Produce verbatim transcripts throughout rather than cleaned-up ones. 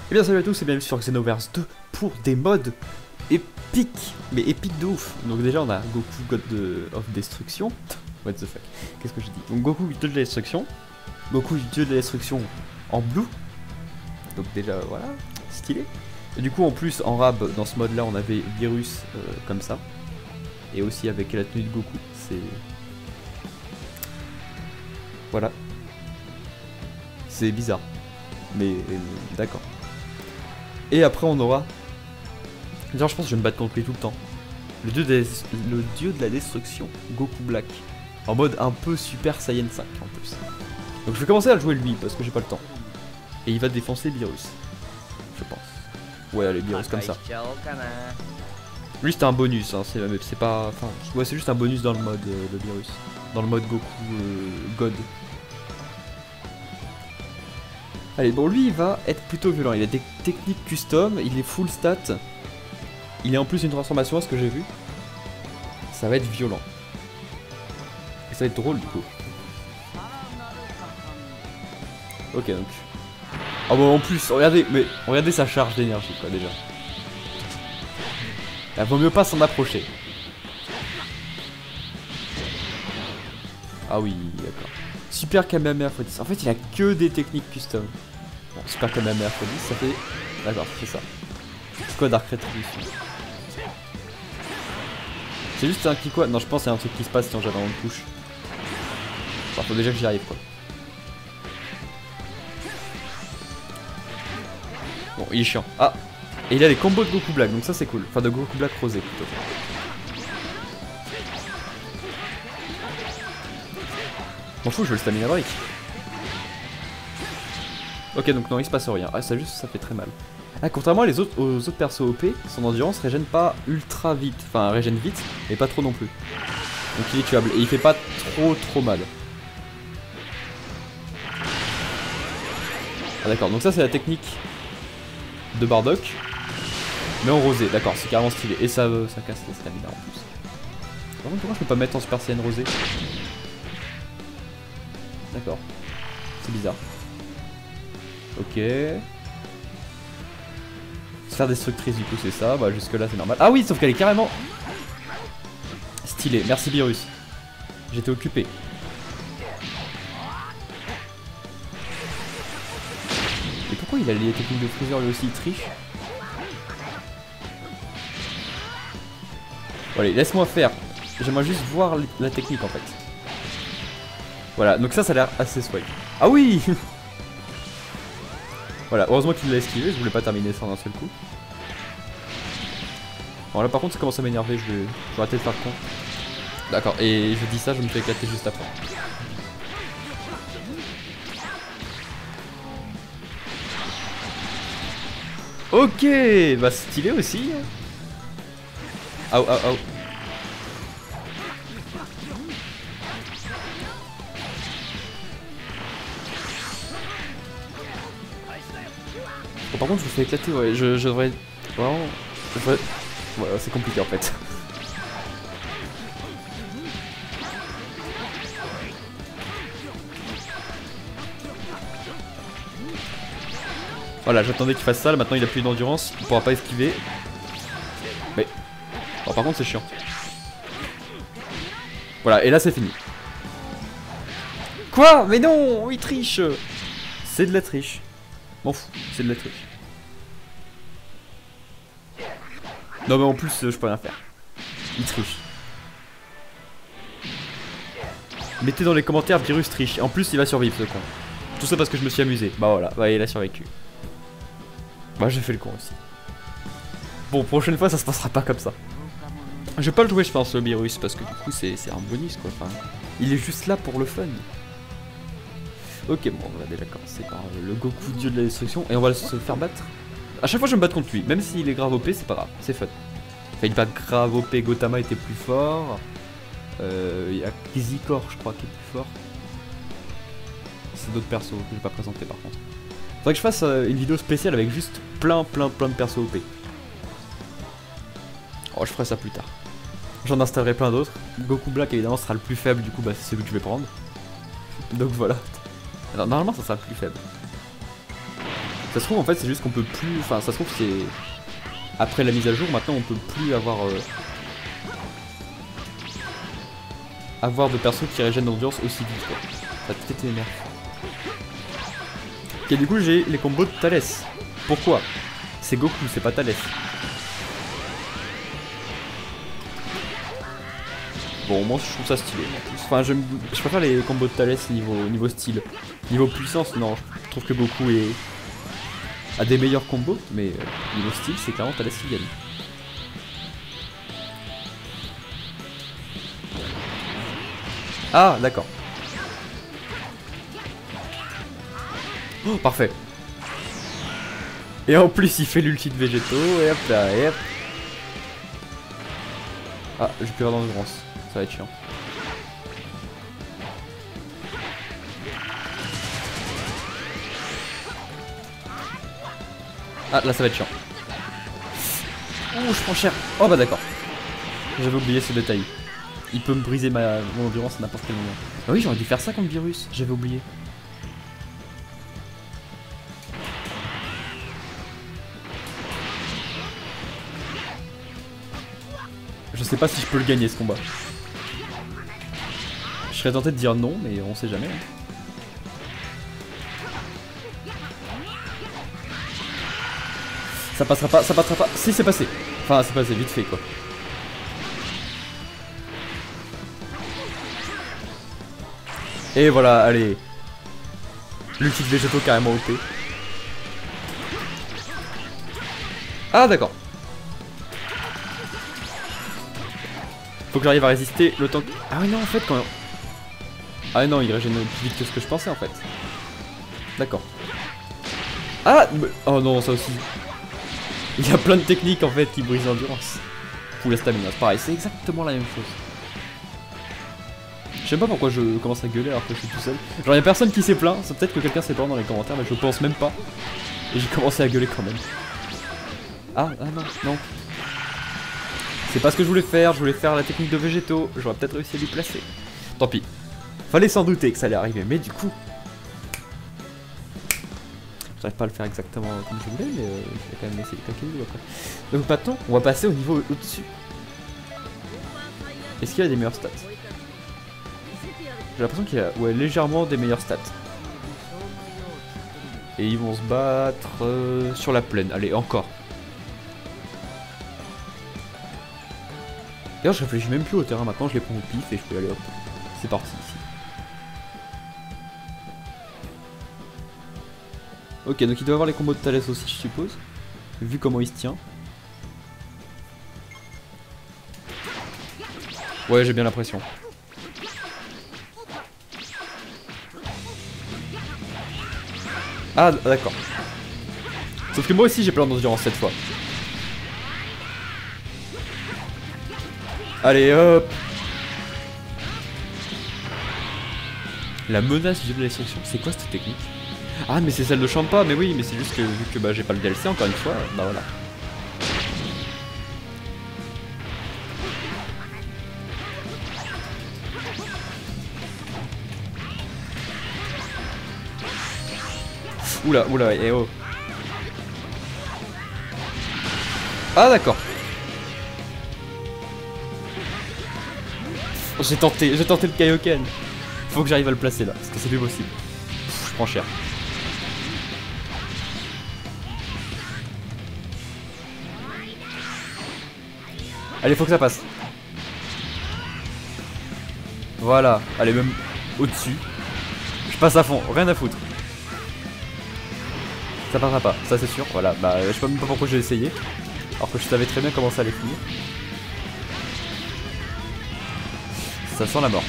Et bien salut à tous et bienvenue sur Xenoverse deux pour des modes épiques, mais épiques de ouf. Donc déjà on a Goku God of Destruction. What the fuck, qu'est-ce que je dis? Donc Goku Dieu de la Destruction, Goku Dieu de la Destruction en blue. Donc déjà voilà, stylé. Et du coup en plus en rab dans ce mode là on avait Virus euh, comme ça. Et aussi avec la tenue de Goku, c'est... Voilà. C'est bizarre. Mais euh, d'accord. Et après on aura... Genre je pense que je vais me battre contre lui tout le temps. Le dieu de la, le dieu de la destruction, Goku Black. En mode un peu Super Saiyan cinq en plus. Donc je vais commencer à le jouer lui parce que j'ai pas le temps. Et il va défoncer Virus. Je pense. Ouais allez Virus comme ça. Lui c'était un bonus, hein, c'est pas... Enfin, ouais c'est juste un bonus dans le mode euh, le Virus. Dans le mode Goku euh, God. Allez, bon, lui, il va être plutôt violent. Il a des techniques custom, il est full stat. Il est en plus une transformation, à ce que j'ai vu. Ça va être violent. Et ça va être drôle, du coup. Ok, donc... Ah bon, en plus, regardez, mais regardez sa charge d'énergie, quoi, déjà. Il vaut mieux pas s'en approcher. Ah oui, d'accord. Super Kamehameha fois dix. En fait, il a que des techniques custom. Bon, Super Kamehameha fois dix, ça fait... D'accord, c'est ça. C'est quoi Dark Retribution? C'est juste un qui quoi? Non, je pense qu'il y a un truc qui se passe si on jette dans une couche. Enfin, faut déjà que j'y arrive, quoi. Bon, il est chiant. Ah! Et il a les combos de Goku Black, donc ça c'est cool. Enfin, de Goku Black rosé, plutôt. M'en fous, je veux le stamina break. Ok, donc non, il se passe rien. Ah, ça juste, ça fait très mal. Ah, contrairement à les autres, aux autres persos O P, son endurance régène pas ultra vite. Enfin, régène vite, mais pas trop non plus. Donc il est tuable. Et il fait pas trop trop mal. Ah d'accord, donc ça c'est la technique de Bardock. Mais en rosé, d'accord, c'est carrément stylé. Et ça, ça casse la stamina en plus. Par contre, pourquoi je peux pas mettre en Super Saiyan rosé? D'accord. C'est bizarre. Ok. Sphère destructrice du coup c'est ça. Bah jusque là c'est normal. Ah oui sauf qu'elle est carrément stylée. Merci Virus. J'étais occupé. Et pourquoi il a les techniques de Freezer lui aussi? Il triche. Bon, allez laisse-moi faire. J'aimerais juste voir la technique en fait. Voilà, donc ça, ça a l'air assez swag. Ah oui. Voilà, heureusement qu'il l'a esquivé, je voulais pas terminer ça en un seul coup. Bon là par contre ça commence à m'énerver, je vais, je vais arrêter de faire con. D'accord, et je dis ça, je me fais éclater juste après. Ok, bah stylé aussi. Aou, aou, aou. Bon, par contre je me fais éclater, ouais, je, je devrais... Vraiment... Je devrais... Ouais, c'est compliqué en fait. Voilà, j'attendais qu'il fasse ça, là, maintenant il a plus d'endurance, il pourra pas esquiver. Mais... Bon, par contre c'est chiant. Voilà, et là c'est fini. Quoi? Mais non, il triche. C'est de la triche. M'en fous, c'est de la triche. Non mais en plus euh, je peux rien faire. Il triche. Mettez dans les commentaires Virus triche. En plus il va survivre ce con. Tout ça parce que je me suis amusé. Bah voilà, bah il a survécu. Bah j'ai fait le con aussi. Bon prochaine fois ça se passera pas comme ça. Je vais pas le jouer je pense le Virus parce que du coup c'est un bonus quoi. Enfin, il est juste là pour le fun. Ok bon on va déjà commencer par le Goku Dieu de la Destruction. Et on va se faire battre. A chaque fois je vais me battre contre lui, même s'il est grave O P, c'est pas grave, c'est fun. Enfin il est pas grave O P, Gotama était plus fort. Euh, il y a Kizikor je crois qui est plus fort. C'est d'autres persos que je vais pas présenter par contre. Faudrait que je fasse euh, une vidéo spéciale avec juste plein plein plein de persos O P. Oh je ferai ça plus tard. J'en installerai plein d'autres. Goku Black évidemment sera le plus faible, du coup bah c'est celui que je vais prendre. Donc voilà. Alors, normalement ça sera le plus faible. Ça se trouve en fait c'est juste qu'on peut plus... Enfin ça se trouve c'est... Après la mise à jour maintenant on peut plus avoir... Euh... Avoir de persos qui régènent l'endurance aussi vite quoi. Ça a peut-être été énervé. Ok du coup j'ai les combos de Thalès. Pourquoi? C'est Goku, c'est pas Thalès. Bon au moins je trouve ça stylé en plus. Enfin je, je préfère les combos de Thalès niveau, niveau style. Niveau puissance non, je trouve que Goku est... a des meilleurs combos, mais euh, niveau style c'est clairement Thalès qui gagne. Ah d'accord. Oh parfait. Et en plus il fait l'ulti de végétaux et hop là et hop. Ah j'ai plus avoir d'endurance, ça va être chiant. Ah là ça va être chiant. Oh je prends cher. Oh bah d'accord. J'avais oublié ce détail. Il peut me briser ma mon endurance à n'importe quel moment. Ah oui j'aurais dû faire ça contre Virus, j'avais oublié. Je sais pas si je peux le gagner ce combat. Je serais tenté de dire non mais on sait jamais. Ça passera pas, ça passera pas. Si c'est passé. Enfin c'est passé vite fait quoi. Et voilà, allez. L'ulti de végétaux carrément O P. Ah d'accord. Faut que j'arrive à résister le temps que... Ah oui non en fait quand... Ah non il régène plus vite que ce que je pensais en fait. D'accord. Ah oh non ça aussi. Il y a plein de techniques en fait qui brisent l'endurance. Ou la stamina, c'est pareil, c'est exactement la même chose. Je sais pas pourquoi je commence à gueuler alors que je suis tout seul. Genre y'a personne qui s'est plaint, c'est peut-être que quelqu'un s'est plaint dans les commentaires mais je pense même pas. Et j'ai commencé à gueuler quand même. Ah, ah non, non. C'est pas ce que je voulais faire, je voulais faire la technique de végétaux, j'aurais peut-être réussi à lui placer. Tant pis. Fallait s'en douter que ça allait arriver, mais du coup... J'arrive pas à le faire exactement comme je voulais, mais euh, je vais quand même essayer de claquer le après. Donc maintenant, on va passer au niveau au-dessus. Est-ce qu'il y a des meilleures stats? J'ai l'impression qu'il y a ouais, légèrement des meilleures stats. Et ils vont se battre euh, sur la plaine. Allez, encore. D'ailleurs, je réfléchis même plus au terrain maintenant, je les prends au pif et je peux aller hop. C'est parti ici. Ok, donc il doit avoir les combos de Thalès aussi, je suppose. Vu comment il se tient. Ouais, j'ai bien l'impression. Ah, d'accord. Sauf que moi aussi j'ai plein d'endurance cette fois. Allez, hop. La menace de la destruction, c'est quoi cette technique? Ah, mais c'est celle de Champa, mais oui, mais c'est juste que vu que bah, j'ai pas le D L C encore une fois, bah voilà. Oula, oula, eh oh. Ah d'accord. J'ai tenté, j'ai tenté le Kaioken. Faut que j'arrive à le placer là, parce que c'est plus possible. Pff, je prends cher. Allez, faut que ça passe. Voilà, allez, même au-dessus. Je passe à fond, rien à foutre. Ça passera pas, ça c'est sûr, voilà, bah je sais pas même pas pourquoi j'ai essayé. Alors que je savais très bien comment ça allait finir. Ça sent la mort.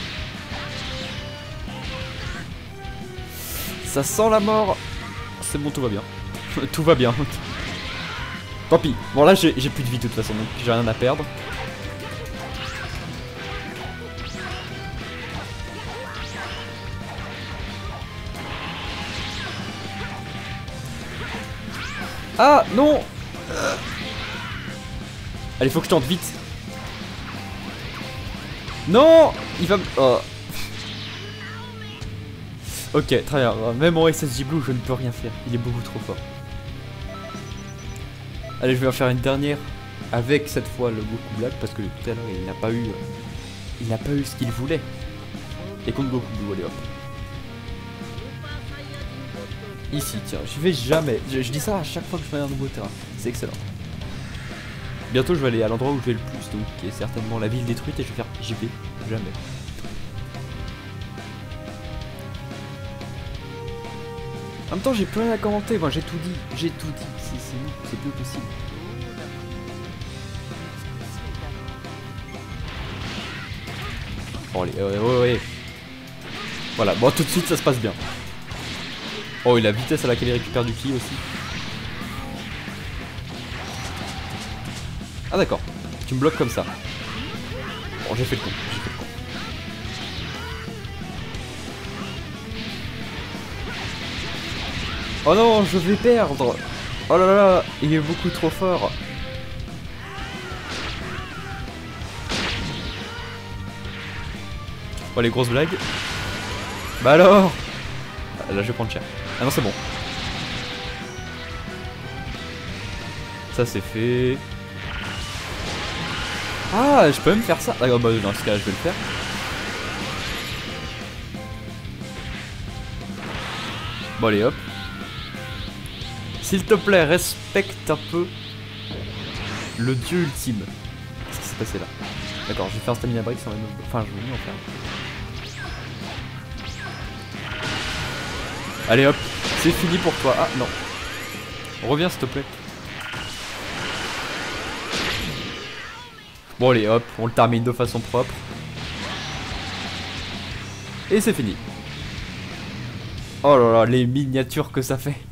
Ça sent la mort. C'est bon, tout va bien. Tout va bien. Tant pis. Bon là j'ai plus de vie de toute façon, donc j'ai rien à perdre. Ah non euh... Allez, faut que je tente vite. Non. Il va... Oh. Ok, très bien. Même en S S J Blue, je ne peux rien faire. Il est beaucoup trop fort. Allez, je vais en faire une dernière avec cette fois le Goku Black parce que tout à l'heure il n'a pas eu, il n'a pas eu ce qu'il voulait. Et contre Goku Blue, allez hop. Ici, tiens, je vais jamais. Je, je dis ça à chaque fois que je fais un nouveau terrain. C'est excellent. Bientôt, je vais aller à l'endroit où je vais le plus, donc qui est certainement la ville détruite, et je vais faire J P. Jamais. En même temps, j'ai plus rien à commenter. Moi, j'ai tout dit. J'ai tout dit. C'est c'est plus possible. Bon, allez, ouais, ouais, ouais. Voilà, bon, tout de suite, ça se passe bien. Oh, et la vitesse à laquelle il récupère du ki aussi. Ah, d'accord. Tu me bloques comme ça. Bon, j'ai fait le con. J'ai fait le con. Oh non, je vais perdre. Oh là là, il est beaucoup trop fort. Oh, les grosses blagues. Bah alors. Là, je vais prendre cher. Ah non, c'est bon. Ça, c'est fait. Ah, je peux même faire ça. D'accord, bah dans ce cas, je vais le faire. Bon, allez, hop. S'il te plaît, respecte un peu le dieu ultime. Qu'est-ce qui s'est passé là? D'accord, je vais faire un stamina break sans même... Enfin, je vais mieux en faire. Allez hop, c'est fini pour toi. Ah non. Reviens s'il te plaît. Bon allez hop, on le termine de façon propre. Et c'est fini. Oh là là, les miniatures que ça fait.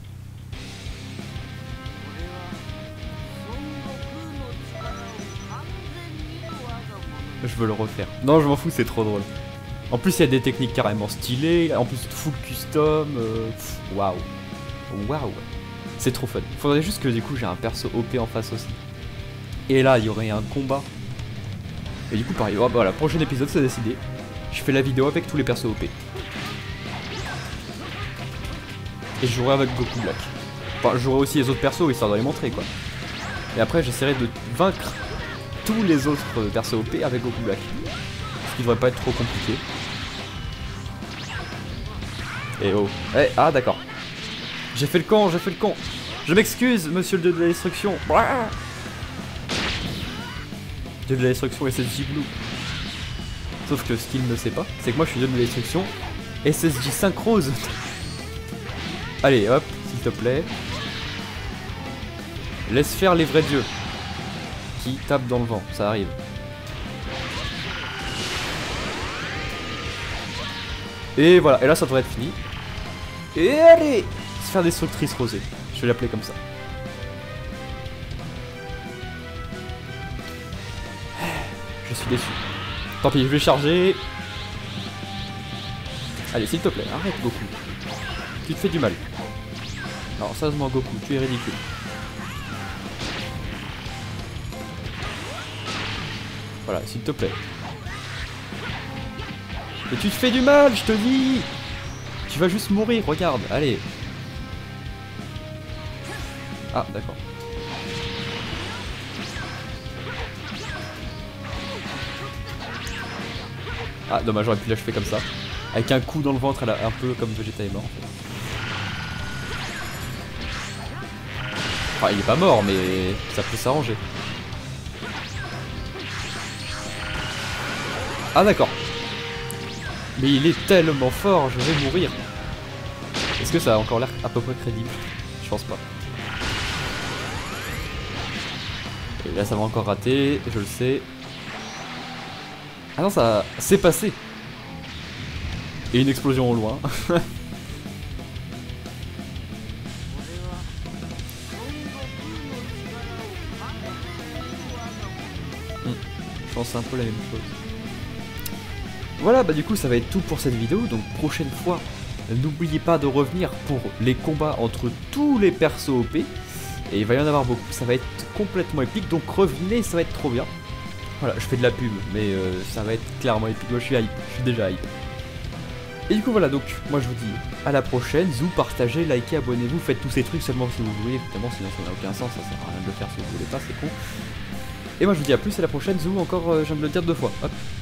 Je veux le refaire. Non, je m'en fous, c'est trop drôle. En plus, il y a des techniques carrément stylées. En plus, full custom. Waouh. Euh, Waouh. C'est trop fun. Faudrait juste que du coup, j'ai un perso O P en face aussi. Et là, il y aurait un combat. Et du coup, pareil. Oh, bah, voilà, prochain épisode, c'est décidé. Je fais la vidéo avec tous les persos O P. Et je jouerai avec Goku Black. Enfin, je jouerai aussi les autres persos histoire de les montrer, quoi. Et après, j'essaierai de vaincre tous les autres persos O P avec Goku Black. Ce qui devrait pas être trop compliqué. Et oh. Eh, ah d'accord. J'ai fait le con, j'ai fait le con. Je m'excuse, monsieur le dieu de la destruction. Dieu de la destruction S S J Blue. Sauf que ce qu'il ne sait pas, c'est que moi je suis dieu de la destruction S S J cinq Rose. Allez hop, s'il te plaît. Laisse faire les vrais dieux. Qui tapent dans le vent, ça arrive. Et voilà, et là ça devrait être fini. Et allez, sphère destructrice rosée. Je vais l'appeler comme ça. Je suis déçu. Tant pis, je vais charger. Allez, s'il te plaît, arrête Goku. Tu te fais du mal. Alors sérieusement Goku, tu es ridicule. Voilà, s'il te plaît. Mais tu te fais du mal, je te dis. Tu vas juste mourir, regarde, allez. Ah, d'accord. Ah, dommage, j'aurais pu l'achever comme ça. Avec un coup dans le ventre, elle a un peu comme Vegeta est mort, en fait. Enfin, il est pas mort, mais ça peut s'arranger. Ah, d'accord. Mais il est tellement fort, je vais mourir. Est-ce que ça a encore l'air à peu près crédible? Je pense pas. Et là ça va encore rater, je le sais. Ah non, ça s'est passé. Et une explosion au loin. hmm. Je pense que c'est un peu la même chose. Voilà, bah du coup ça va être tout pour cette vidéo, donc prochaine fois, n'oubliez pas de revenir pour les combats entre tous les persos O P, et il va y en avoir beaucoup, ça va être complètement épique, donc revenez, ça va être trop bien. Voilà, je fais de la pub, mais euh, ça va être clairement épique, moi je suis hype, je suis déjà hype. Et du coup voilà, donc moi je vous dis à la prochaine. Zou, partagez, likez, abonnez-vous, faites tous ces trucs seulement si vous voulez, évidemment, sinon ça n'a aucun sens, ça sert à rien de le faire si vous voulez pas, c'est con. Et moi je vous dis à plus, à la prochaine. Zou, encore, euh, je viens de le dire deux fois. Hop.